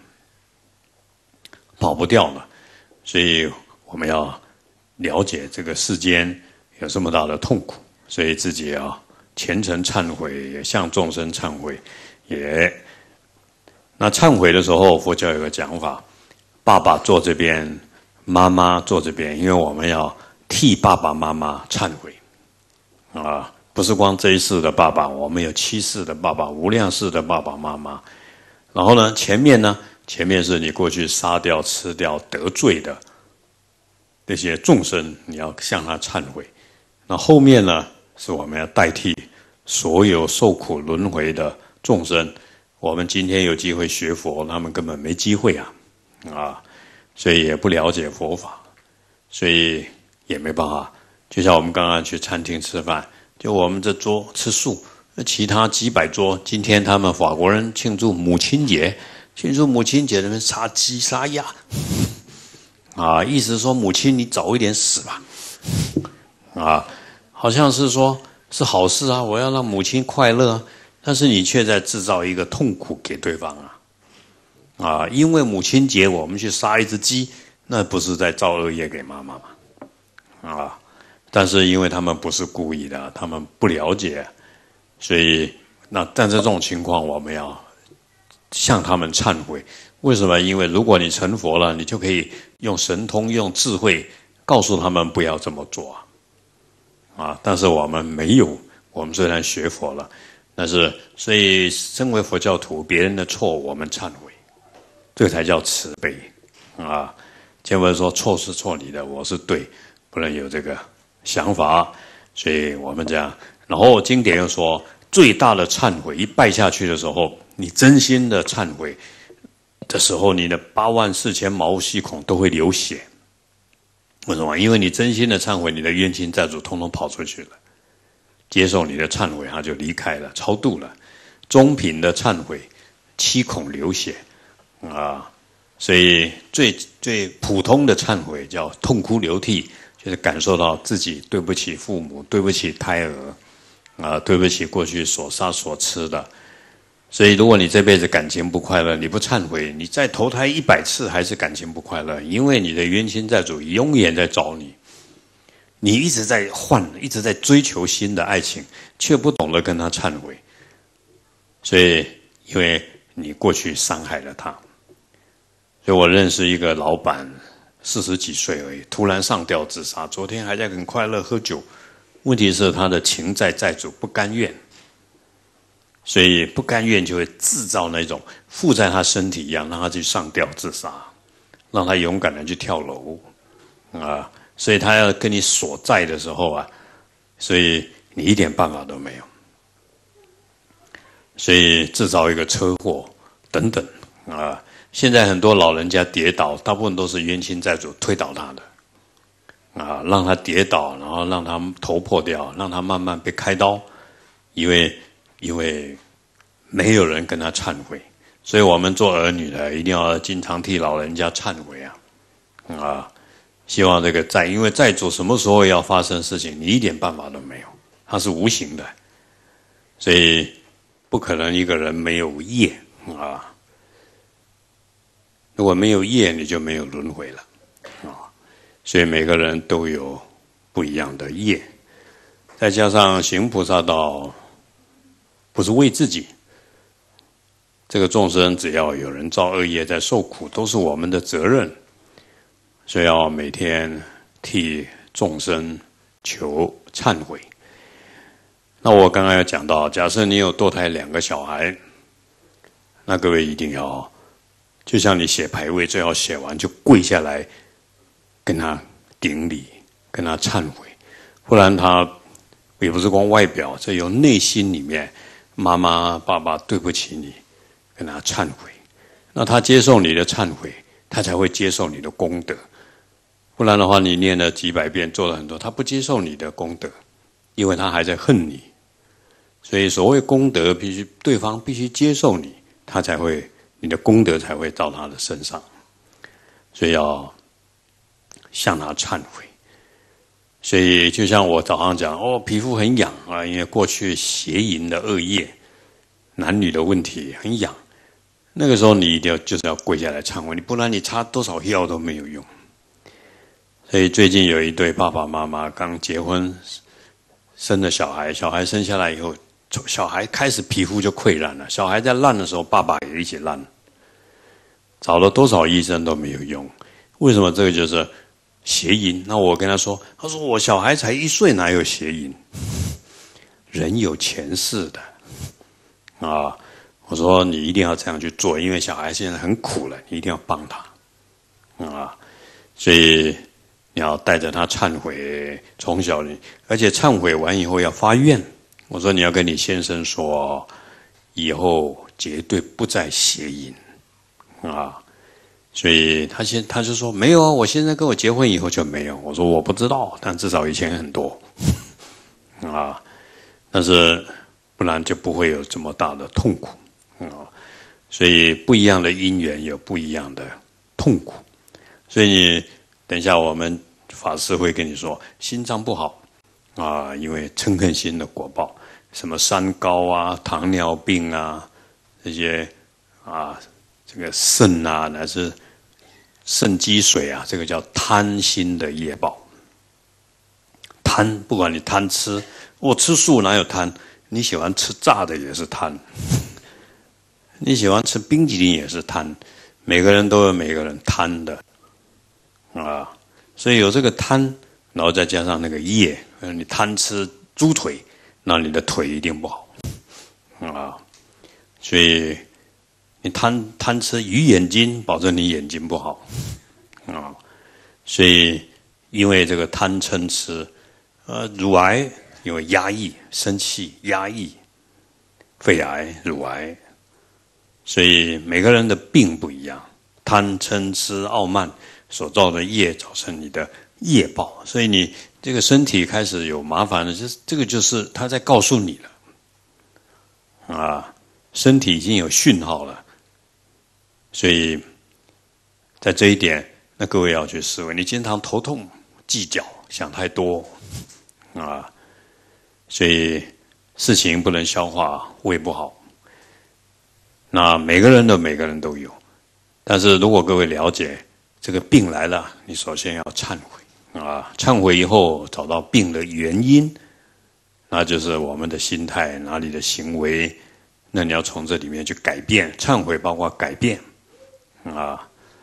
跑不掉嘛。所以我们要了解这个世间有这么大的痛苦，所以自己要虔诚忏悔，也向众生忏悔。也那忏悔的时候，佛教有个讲法，爸爸坐这边，妈妈坐这边，因为我们要替爸爸妈妈忏悔啊，不是光这一世的爸爸，我们有七世的爸爸，无量世的爸爸妈妈。然后呢，前面呢，前面是你过去杀掉、吃掉、得罪的那些众生，你要向他忏悔。那后面呢，是我们要代替所有受苦轮回的众生。我们今天有机会学佛，他们根本没机会啊，啊，所以也不了解佛法，所以也没办法。就像我们刚刚去餐厅吃饭，就我们这桌吃素，其他几百桌，今天他们法国人庆祝母亲节，庆祝母亲节，他们杀鸡杀鸭，啊，意思说母亲你早一点死吧，啊，好像是说是好事啊，我要让母亲快乐啊，但是你却在制造一个痛苦给对方啊，啊，因为母亲节我们去杀一只鸡，那不是在造恶业给妈妈吗？啊。但是因为他们不是故意的，他们不了解，所以那但是这种情况我们要向他们忏悔。为什么？因为如果你成佛了，你就可以用神通、用智慧告诉他们不要这么做啊。但是我们没有，我们虽然学佛了，但是所以身为佛教徒，别人的错我们忏悔，这个才叫慈悲啊。前文说错是错你的，我是对，不能有这个想法，所以我们这样。然后经典又说，最大的忏悔一拜下去的时候，你真心的忏悔的时候，你的八万四千毛细孔都会流血。为什么？因为你真心的忏悔，你的冤亲债主通通跑出去了，接受你的忏悔，他就离开了，超度了。中品的忏悔，七孔流血啊，所以最最普通的忏悔叫痛哭流涕。就是感受到自己对不起父母，对不起胎儿，啊，对不起过去所杀所吃的。所以，如果你这辈子感情不快乐，你不忏悔，你再投胎一百次还是感情不快乐，因为你的冤亲债主永远在找你，你一直在换，一直在追求新的爱情，却不懂得跟他忏悔。所以，因为你过去伤害了他，所以我认识一个老板。 四十几岁而已，突然上吊自杀。昨天还在很快乐喝酒，问题是他的情债债主不甘愿，所以不甘愿就会制造那种附在他身体一样，让他去上吊自杀，让他勇敢的去跳楼啊！所以他要跟你索债的时候啊，所以你一点办法都没有。所以制造一个车祸等等啊，现在很多老人家跌倒，大部分都是冤亲债主推倒他的啊，让他跌倒，然后让他头破掉，让他慢慢被开刀，因为因为没有人跟他忏悔，所以我们做儿女的一定要经常替老人家忏悔啊啊！希望这个债，因为债主什么时候要发生事情，你一点办法都没有，它是无形的，所以不可能一个人没有业啊。如果没有业，你就没有轮回了啊。所以每个人都有不一样的业，再加上行菩萨道，不是为自己。这个众生只要有人造恶业在受苦，都是我们的责任，所以要每天替众生求忏悔。那我刚刚有讲到，假设你有堕胎两个小孩，那各位一定要，就像你写牌位，最好写完就跪下来跟他顶礼，跟他忏悔，不然他也不是光外表，这有内心里面，妈妈爸爸对不起你，跟他忏悔，那他接受你的忏悔，他才会接受你的功德。不然的话，你念了几百遍，做了很多，他不接受你的功德，因为他还在恨你。所以所谓功德，必须对方必须接受你，他才会，你的功德才会到他的身上。所以要向他忏悔。所以就像我早上讲，哦，皮肤很痒啊，因为过去邪淫的恶业，男女的问题很痒。那个时候你一定要就是要跪下来忏悔，你不然你擦多少药都没有用。所以最近有一对爸爸妈妈刚结婚，生了小孩，小孩生下来以后，小孩开始皮肤就溃烂了。小孩在烂的时候，爸爸也一起烂，找了多少医生都没有用。为什么？这个就是邪淫。那我跟他说，他说我小孩才一岁，哪有邪淫？人有前世的啊。我说你一定要这样去做，因为小孩现在很苦了，你一定要帮他啊。所以你要带着他忏悔，从小你，而且忏悔完以后要发愿。我说你要跟你先生说，以后绝对不再邪淫啊。所以他先他就说没有啊，我现在跟我结婚以后就没有。我说我不知道，但至少以前很多啊。但是不然就不会有这么大的痛苦啊。所以不一样的因缘有不一样的痛苦。所以你等一下我们法师会跟你说，心脏不好啊，因为嗔恨心的果报，什么三高啊、糖尿病啊这些啊。这个肾啊，乃至肾积水啊，这个叫贪心的业报。贪，不管你贪吃，我吃素哪有贪？你喜欢吃炸的也是贪，你喜欢吃冰淇淋也是贪。每个人都有每个人贪的啊，所以有这个贪，然后再加上那个业，你贪吃猪腿，那你的腿一定不好啊，所以。你贪贪吃鱼眼睛，保证你眼睛不好啊！所以因为这个贪嗔痴，呃，乳癌因为压抑、生气、压抑，肺癌、乳癌，所以每个人的病不一样。贪嗔痴傲慢所造的业，造成你的业报，所以你这个身体开始有麻烦了，就是这个就是他在告诉你了啊，身体已经有讯号了。所以，在这一点，那各位要去思维。你经常头痛、计较、想太多，啊，所以事情不能消化，胃不好。那每个人的每个人都有，但是如果各位了解这个病来了，你首先要忏悔啊，忏悔以后找到病的原因，那就是我们的心态、哪里的行为，那你要从这里面去改变。忏悔包括改变。啊，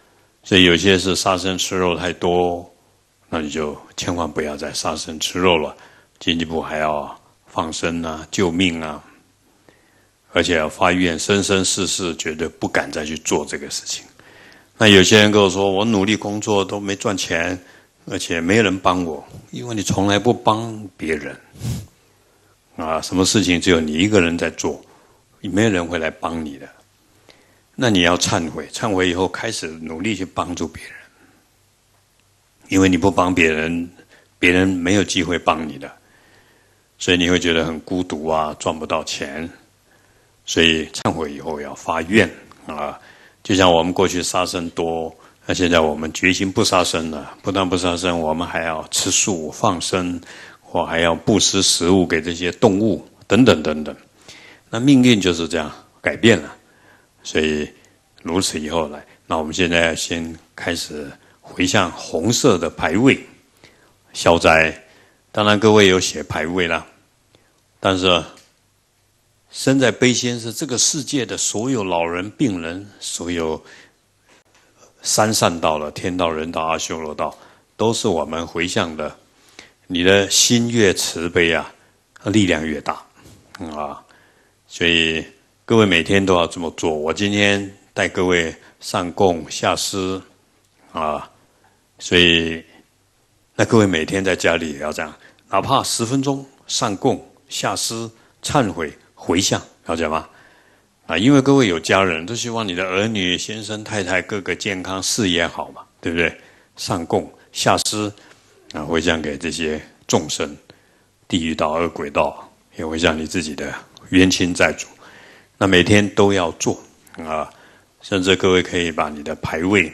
所以有些是杀生吃肉太多，那你就千万不要再杀生吃肉了，进一步还要放生啊，救命啊，而且要发愿生生世世绝对不敢再去做这个事情。那有些人跟我说，我努力工作都没赚钱，而且没人帮我，因为你从来不帮别人啊，什么事情只有你一个人在做，没有人会来帮你的。那你要忏悔，忏悔以后开始努力去帮助别人，因为你不帮别人，别人没有机会帮你的，所以你会觉得很孤独啊，赚不到钱。所以忏悔以后要发愿啊，就像我们过去杀生多，那现在我们决心不杀生了，不但不杀生，我们还要吃素放生，或还要布施食物给这些动物等等等等。那命运就是这样改变了。所以如此以后来，那我们现在先开始回向红色的牌位消灾。当然各位有写牌位啦，但是身在悲心是这个世界的所有老人病人，所有三善道了，天道人道阿修罗道，都是我们回向的。你的心越慈悲啊，力量越大啊，所以各位每天都要这么做。我今天带各位上供下施啊，所以那各位每天在家里也要这样，哪怕十分钟上供下施忏悔回向，了解吗？啊，因为各位有家人，都希望你的儿女先生太太各个健康事业好嘛，对不对？上供下施啊，回向给这些众生，地狱道恶鬼道，也回向你自己的冤亲债主。那每天都要做啊，甚至各位可以把你的牌位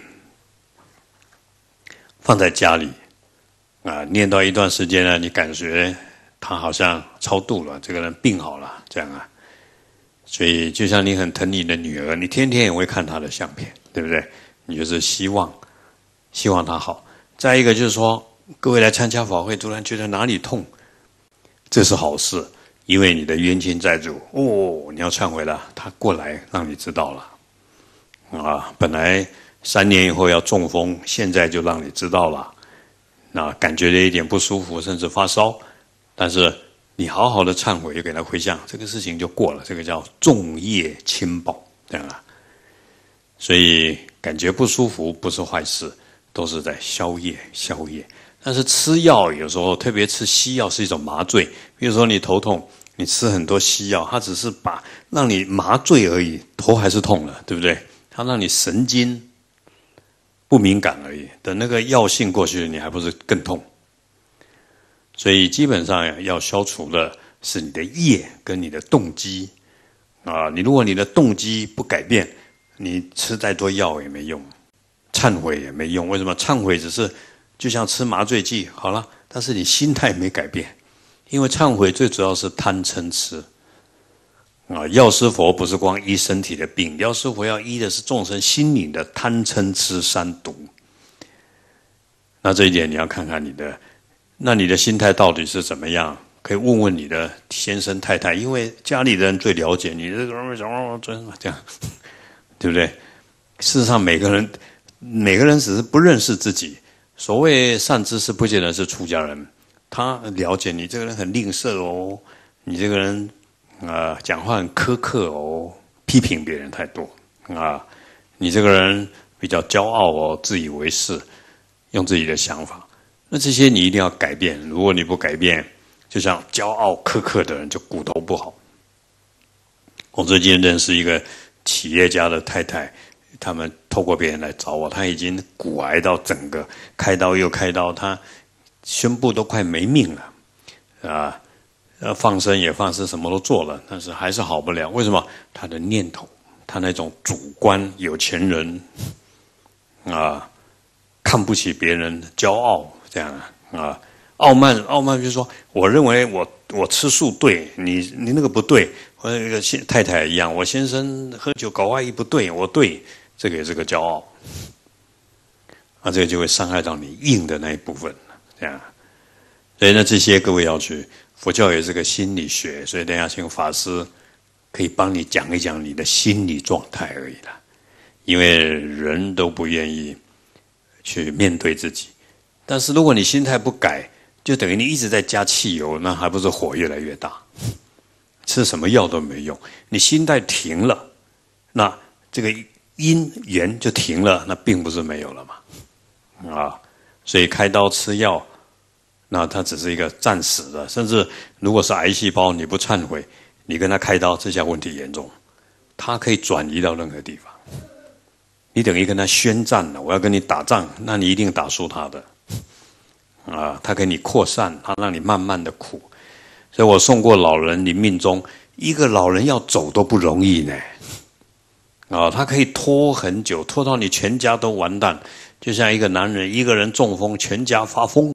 放在家里啊，念到一段时间呢，你感觉他好像超度了，这个人病好了，这样啊。所以就像你很疼你的女儿，你天天也会看她的相片，对不对？你就是希望希望她好。再一个就是说，各位来参加法会，突然觉得哪里痛，这是好事。因为你的冤亲债主哦，你要忏悔了，他过来让你知道了啊。本来三年以后要中风，现在就让你知道了。那感觉有一点不舒服，甚至发烧，但是你好好的忏悔，又给他回向，这个事情就过了。这个叫众业轻报，这样啊。所以感觉不舒服不是坏事，都是在消业消业。但是吃药有时候，特别吃西药是一种麻醉。比如说你头痛，你吃很多西药，它只是把让你麻醉而已，头还是痛了，对不对？它让你神经不敏感而已，等那个药性过去了，你还不是更痛？所以基本上要消除的是你的业跟你的动机啊。你如果你的动机不改变，你吃再多药也没用，忏悔也没用。为什么？忏悔只是就像吃麻醉剂好了，但是你心态没改变。因为忏悔最主要是贪嗔痴啊，药师佛不是光医身体的病，药师佛要医的是众生心灵的贪嗔痴三毒。那这一点你要看看你的，那你的心态到底是怎么样？可以问问你的先生太太，因为家里的人最了解你这个人为什么这样，对不对？事实上，每个人每个人只是不认识自己。所谓善知识，不见得是出家人。他了解你这个人很吝啬哦，你这个人啊、呃、讲话很苛刻哦，批评别人太多啊，你这个人比较骄傲哦，自以为是，用自己的想法。那这些你一定要改变，如果你不改变，就像骄傲苛刻的人就骨头不好。我最近认识一个企业家的太太，他们透过别人来找我，他已经骨癌到整个开刀又开刀，他宣布都快没命了，啊，呃，放生也放生，什么都做了，但是还是好不了。为什么？他的念头，他那种主观有钱人，啊，看不起别人，骄傲这样啊，傲慢，傲慢就是说，我认为我我吃素对，你你那个不对。我那个太太一样，我先生喝酒搞外遇不对，我对，这个也是个骄傲，啊，这个就会伤害到你硬的那一部分。这样，所以呢，这些各位要去，佛教也是个心理学，所以等一下请法师可以帮你讲一讲你的心理状态而已啦。因为人都不愿意去面对自己。但是如果你心态不改，就等于你一直在加汽油，那还不是火越来越大？吃什么药都没用。你心态停了，那这个因缘就停了，那并不是没有了嘛。啊，所以开刀吃药，那它只是一个暂时的，甚至如果是癌细胞，你不忏悔，你跟他开刀，这下问题严重，它可以转移到任何地方。你等于跟他宣战了，我要跟你打仗，那你一定打输他的。啊，他给你扩散，他让你慢慢的苦。所以我送过老人临命终，一个老人要走都不容易呢。啊，他可以拖很久，拖到你全家都完蛋。就像一个男人，一个人中风，全家发疯。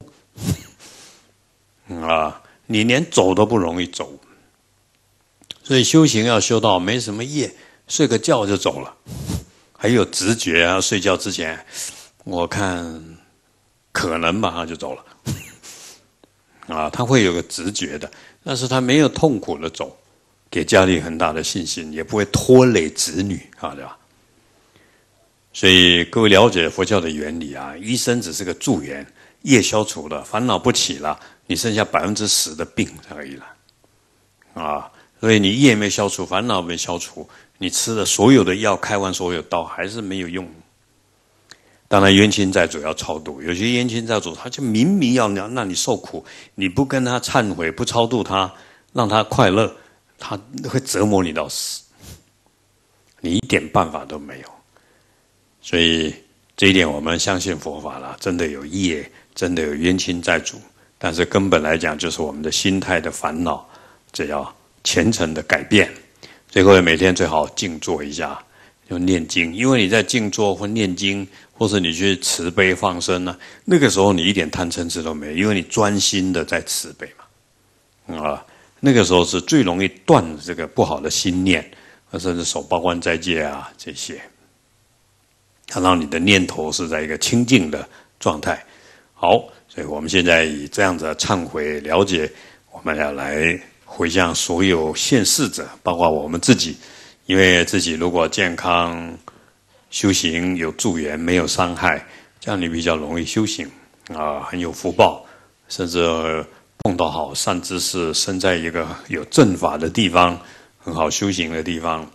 啊，你连走都不容易走。所以修行要修到没什么业，睡个觉就走了。还有直觉啊，睡觉之前，我看可能吧，他就走了。啊，他会有个直觉的，但是他没有痛苦的走，给家里很大的信心，也不会拖累子女啊，对吧？所以各位了解佛教的原理啊，医生只是个助缘，业消除了，烦恼不起了，你剩下百分之十的病而已了。啊，所以你业没消除，烦恼没消除，你吃了所有的药，开完所有刀，还是没有用。当然冤亲债主要超度，有些冤亲债主他就明明要让你受苦，你不跟他忏悔，不超度他，让他快乐，他会折磨你到死，你一点办法都没有。所以这一点我们相信佛法了，真的有业，真的有冤亲债主，但是根本来讲就是我们的心态的烦恼，只要虔诚的改变。所以各位每天最好静坐一下，就念经，因为你在静坐或念经，或是你去慈悲放生呢、啊，那个时候你一点贪嗔痴都没有，因为你专心的在慈悲嘛，啊，那个时候是最容易断这个不好的心念，甚至守八关斋戒啊这些，它让你的念头是在一个清净的状态。好，所以我们现在以这样子的忏悔了解，我们要来回向所有现世者，包括我们自己，因为自己如果健康修行有助缘，没有伤害，这样你比较容易修行啊，很有福报，甚至碰到好善知识，生在一个有正法的地方，很好修行的地方。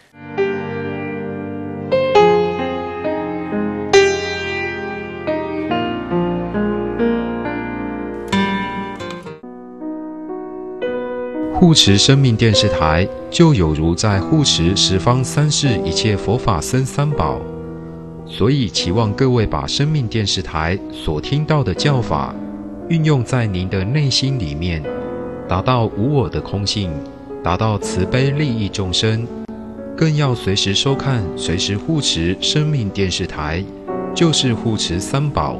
护持生命电视台，就有如在护持十方三世一切佛法僧三宝，所以期望各位把生命电视台所听到的教法，运用在您的内心里面，达到无我的空性，达到慈悲利益众生，更要随时收看，随时护持生命电视台，就是护持三宝。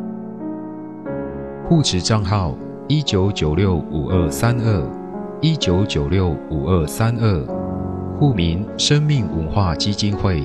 护持账号一九九六五二三二。一九九六五二三二，户名生命文化基金会。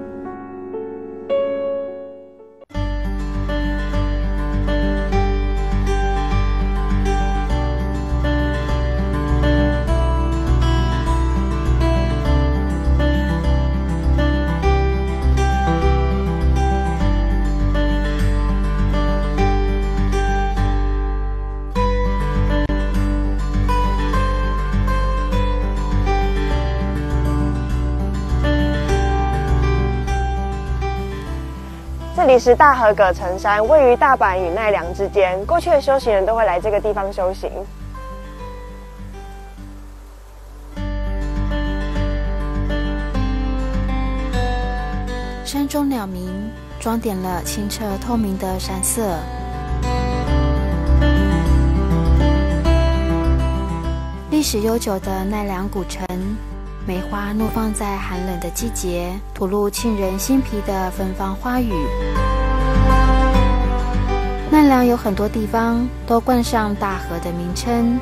这里是大和葛城山，位于大阪与奈良之间。过去的修行人都会来这个地方修行。 山中鸟鸣，装点了清澈透明的山色。历史悠久的奈良古城，梅花怒放在寒冷的季节，吐露沁人心脾的芬芳花语。奈良有很多地方都冠上大和的名称。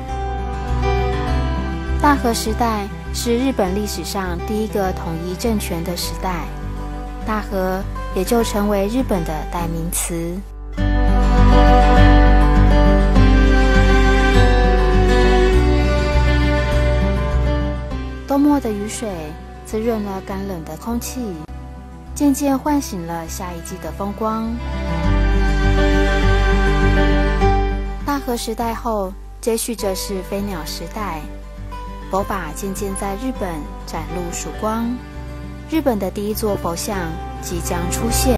大和时代是日本历史上第一个统一政权的时代，大和也就成为日本的代名词。冬末的雨水滋润了干冷的空气，渐渐唤醒了下一季的风光。 大和时代后，接续着是飞鸟时代，佛法渐渐在日本展露曙光，日本的第一座佛像即将出现。